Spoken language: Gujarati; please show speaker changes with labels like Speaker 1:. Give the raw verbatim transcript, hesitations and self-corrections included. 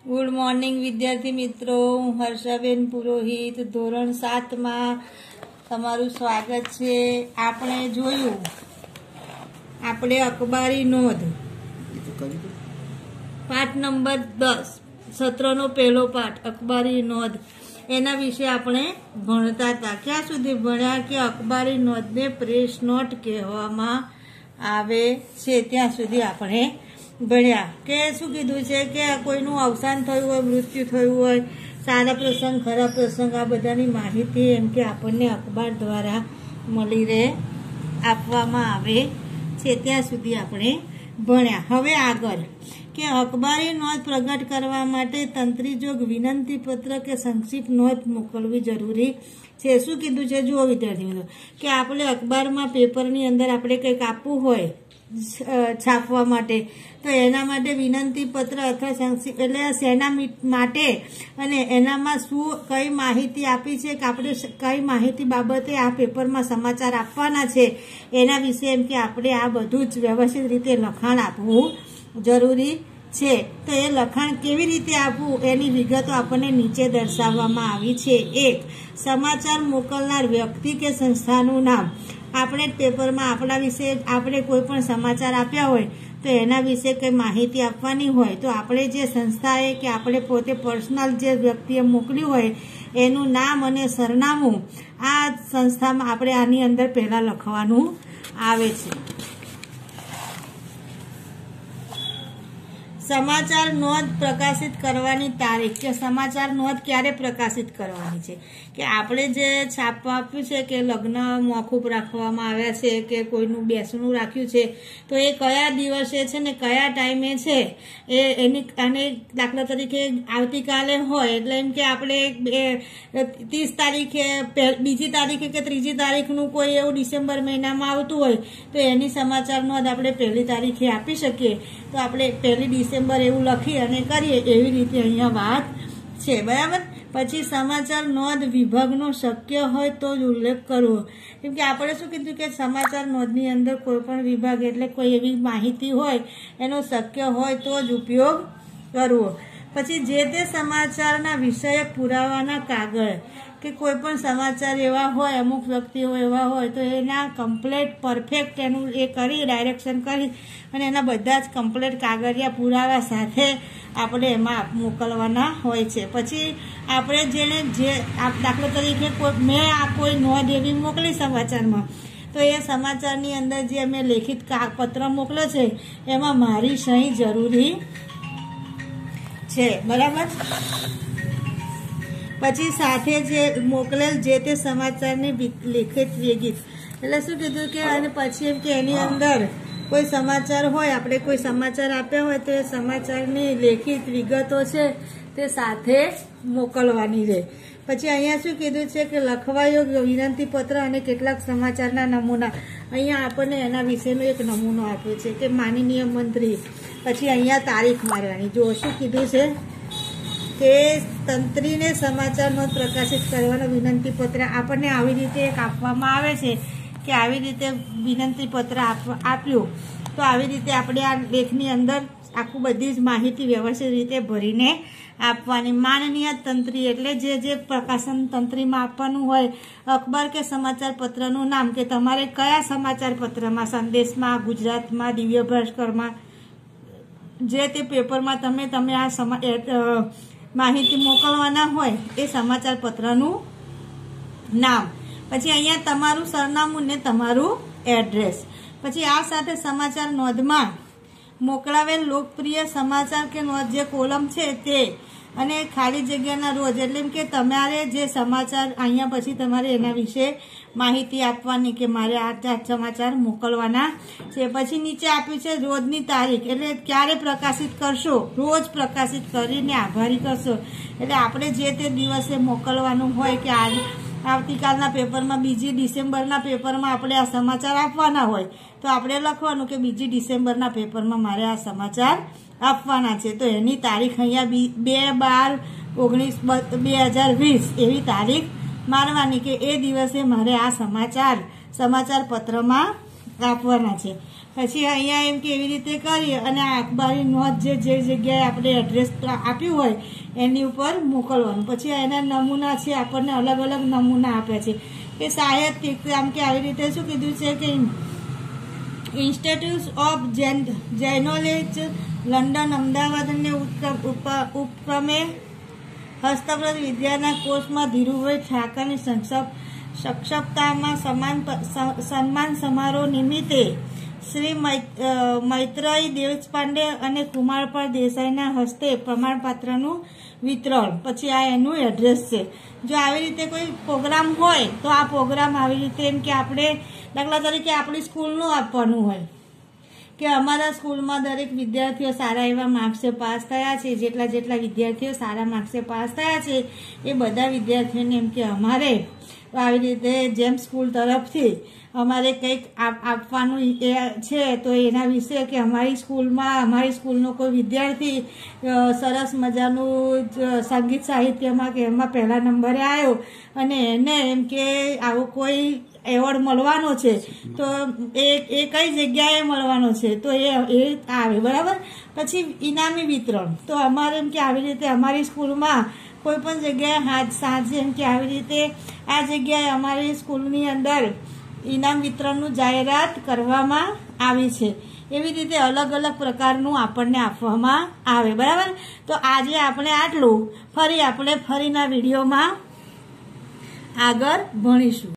Speaker 1: ગુડ મોર્નિંગ વિદ્યાર્થી મિત્રો, હું હર્ષાબેન પુરોહિત ધોરણ સાતમાં તમારું સ્વાગત છે. આપણે જોયું આપણે અખબારી નોંધ પાઠ નંબર દસ સત્રનો પહેલો પાઠ અખબારી નોંધ એના વિશે આપણે ભણતા હતા. ક્યાં સુધી ભણ્યા કે અખબારી નોંધને પ્રેસ નોટ કહેવામાં આવે છે ત્યાં સુધી આપણે ભણ્યા. કે શું કીધું છે કે કોઈનું અવસાન થયું હોય, મૃત્યુ થયું હોય, સારા પ્રસંગ ખરાબ પ્રસંગ આ બધાની માહિતી એમ કે આપણને અખબાર દ્વારા મળી રહે આપવામાં આવે છે ત્યાં સુધી આપણે ભણ્યા. હવે આગળ કે અખબારી નોંધ પ્રગટ કરવા માટે તંત્રીજોગ વિનંતી પત્ર કે સંક્ષિપ્ત નોંધ મોકલવી જરૂરી છે. શું કીધું છે જુઓ વિદ્યાર્થી મિત્રો, કે આપણે અખબારમાં પેપરની અંદર આપણે કંઈક આપવું હોય છાપવા માટે તો એના માટે વિનંતી પત્ર અથવા સંક્ષિપ્ત એટલે શેના માટે અને એનામાં શું કઈ માહિતી આપી છે કે આપણે કઈ માહિતી બાબતે આ પેપરમાં સમાચાર આપવાના છે એના વિશે એમ કે આપણે આ બધું જ વ્યવસ્થિત રીતે લખાણ આપવું જરૂરી છે. તો એ લખાણ કેવી રીતે આપવું એની વિગતો આપણને નીચે દર્શાવવામાં આવી છે. એક, સમાચાર મોકલનાર વ્યક્તિ કે સંસ્થાનું નામ. આપણે પેપરમાં આપણા વિશે આપણે કોઈ પણ સમાચાર આપ્યા હોય તો એના વિશે કંઈ માહિતી આપવાની હોય તો આપણે જે સંસ્થાએ કે આપણે પોતે પર્સનલ જે વ્યક્તિએ મોકલ્યું હોય એનું નામ અને સરનામું આ સંસ્થામાં આપણે આની અંદર પહેલાં લખવાનું આવે છે. સમાચાર નોંધ પ્રકાશિત કરવાની તારીખ કે સમાચાર નોંધ ક્યારે પ્રકાશિત કરવાની છે કે આપણે જે છાપવા આપ્યું છે કે લગ્ન મોકૂફ રાખવામાં આવ્યા છે કે કોઈનું બેસણું રાખ્યું છે તો એ કયા દિવસે છે ને કયા ટાઈમે છે એ એની અને દાખલા તરીકે આવતીકાલે હોય એટલે એમ કે આપણે ત્રીસ તારીખે બીજી તારીખે કે ત્રીજી તારીખનું કોઈ એવું ડિસેમ્બર મહિનામાં આવતું હોય તો એની સમાચાર નોંધ આપણે પહેલી તારીખે આપી શકીએ. તો આપણે પહેલી ડિસેમ્બર એવું લખી અને કરીએ એવી રીતે અહીંયા વાત છે, બરાબર. પછી સમાચાર નોંધ વિભાગનો શક્ય હોય તો જ ઉલ્લેખ કરવો. કેમ કે આપણે શું કીધું કે સમાચાર નોંધની અંદર કોઈ પણ વિભાગ એટલે કોઈ એવી માહિતી હોય એનો શક્ય હોય તો જ ઉપયોગ કરવો. પછી જે તે સમાચારના વિષય પુરાવાના કાગળ કે કોઈ પણ સમાચાર એવા હોય અમુક વ્યક્તિઓ એવા હોય તો એના કમ્પ્લેટ પરફેક્ટ એનું એ કરી ડાયરેક્શન કરી અને એના બધા જ કમ્પ્લેટ કાગળિયા પુરાવા સાથે આપણે એમાં મોકલવાના હોય છે. પછી આપણે જેને જે દાખલા તરીકે કોઈ મેં આ કોઈ નોંધ એવી મોકલી સમાચારમાં તો એ સમાચારની અંદર જે મેં લેખિત પત્ર મોકલ્યો છે એમાં મારી સહી જરૂરી છે, બરાબર. પછી સાથે જે મોકલેલ જે તે સમાચારની લેખિત વિગત એટલે શું કીધું કે અને પછી એમ કે એની અંદર કોઈ સમાચાર હોય આપણે કોઈ સમાચાર આપ્યા હોય તો એ સમાચારની લેખિત વિગતો છે તે સાથે મોકલવાની રહે. પછી અહીંયા શું કીધું છે કે લખવા યોગ્ય વિનંતી પત્ર અને કેટલાક સમાચારના નમૂના. અહીંયા આપણને એના વિશેનો એક નમૂનો આપ્યો છે કે માનનીય મંત્રી. પછી અહીંયા તારીખ મારવાની. જો શું કીધું છે કે તંત્રીને સમાચાર નોંધ પ્રકાશિત કરવાનો વિનંતી પત્ર આપણને આવી રીતે એક આપવામાં આવે છે કે આવી રીતે વિનંતી પત્ર આપ્યું તો આવી રીતે આપણે આ લેખની અંદર આખું બધી જ માહિતી વ્યવસ્થિત રીતે ભરીને આપવાની. માનનીય તંત્રી એટલે જે જે પ્રકાશન તંત્રીમાં આપવાનું હોય અખબાર કે સમાચાર પત્રનું નામ કે તમારે કયા સમાચાર પત્રમાં સંદેશમાં, ગુજરાતમાં, દિવ્ય ભાસ્કરમાં જે તે પેપરમાં તમે તમે આ સમા માહિતી મોકલવાના હોય એ સમાચાર પત્રનું નામ. પછી અહીંયા તમારું સરનામું ને તમારું એડ્રેસ. પછી આ સાથે સમાચાર નોંધમાં મોકલાવેલ લોકપ્રિય સમાચાર કે નોંધ જે કોલમ છે તે અને ખાલી જગ્યાના રોજ એટલે કે તમારે જે સમાચાર અહીંયા પછી તમારે એના વિશે માહિતી આપવાની કે મારે આ સમાચાર મોકલવાના છે. પછી નીચે આપ્યું છે રોજની તારીખ એટલે ક્યારે પ્રકાશિત કરશો, રોજ પ્રકાશિત કરીને આભારી કરશો. એટલે આપણે જે તે દિવસે મોકલવાનું હોય કે આજ આવતીકાલના પેપરમાં બીજી ડિસેમ્બરના પેપરમાં આપણે આ સમાચાર આપવાના હોય તો આપણે લખવાનું કે બીજી ડિસેમ્બરના પેપરમાં મારે આ સમાચાર આપવાના છે. તો એની તારીખ અહીંયા બે બાર ઓગણીસ બે હજાર વીસ એવી તારીખ મારવાની કે એ દિવસે મારે આ સમાચાર સમાચાર પત્રમાં આપવાના છે. પછી અહીંયા એમ કે એવી રીતે કરી અને આ અખબારી નોંધ જે જે જગ્યાએ આપણે એડ્રેસ આપ્યું હોય એની ઉપર મોકલવાનું. પછી એના નમૂના છે, આપણને અલગ અલગ નમૂના આપ્યા છે કે સાહિત્યિક આમ કે આવી રીતે શું કીધું છે કે ઇન્સ્ટિટ્યૂટ ઓફ જૈનોલોજ લંડન અમદાવાદને ઉપક્રમે હસ્તપ્રત વિદ્યાના કોર્સમાં ધીરુભાઈ ઠાકરની સક્ષમતામાં સમાન સન્માન સમારોહ નિમિત્તે શ્રી મૈત્રેયી દેશપાંડે અને કુમારપાળ દેસાઈના હસ્તે પ્રમાણપત્રનું વિતરણ. પછી આ એનું એડ્રેસ છે. જો આવી રીતે કોઈ પ્રોગ્રામ હોય તો આ પ્રોગ્રામ આવી રીતે એમ કે આપણે દાખલા તરીકે આપણી સ્કૂલનું આપવાનું હોય કે અમારા સ્કૂલમાં દરેક વિદ્યાર્થીઓ સારા એવા માર્ક્સે પાસ થયા છે, જેટલા જેટલા વિદ્યાર્થીઓ સારા માર્ક્સે પાસ થયા છે એ બધા વિદ્યાર્થીઓને એમ કે અમારે આવી રીતે જેમ સ્કૂલ તરફથી અમારે કંઈક આપવાનું છે તો એના વિશે કે અમારી સ્કૂલમાં અમારી સ્કૂલનો કોઈ વિદ્યાર્થી સરસ મજાનું સંગીત સાહિત્યમાં કે એમાં પહેલા નંબરે આવ્યો અને એને એમ કે આવો કોઈ એવોર્ડ મળવાનો છે તો એ એ કઈ જગ્યાએ મળવાનો છે તો એ એ આવે. બરાબર. પછી ઇનામી વિતરણ. તો અમારે એમ કે આવી રીતે અમારી સ્કૂલમાં કોઈ પણ જગ્યાએ હાજ સાંજે એમ કે આવી રીતે આ જગ્યાએ અમારી સ્કૂલની અંદર ઇનામ વિતરણનું જાહેરાત કરવામાં આવી છે. એવી રીતે અલગ અલગ પ્રકારનું આપણને આપવામાં આવે. બરાબર. તો આજે આપણે આટલું. ફરી આપણે ફરીના વિડીયોમાં આગળ ભણીશું.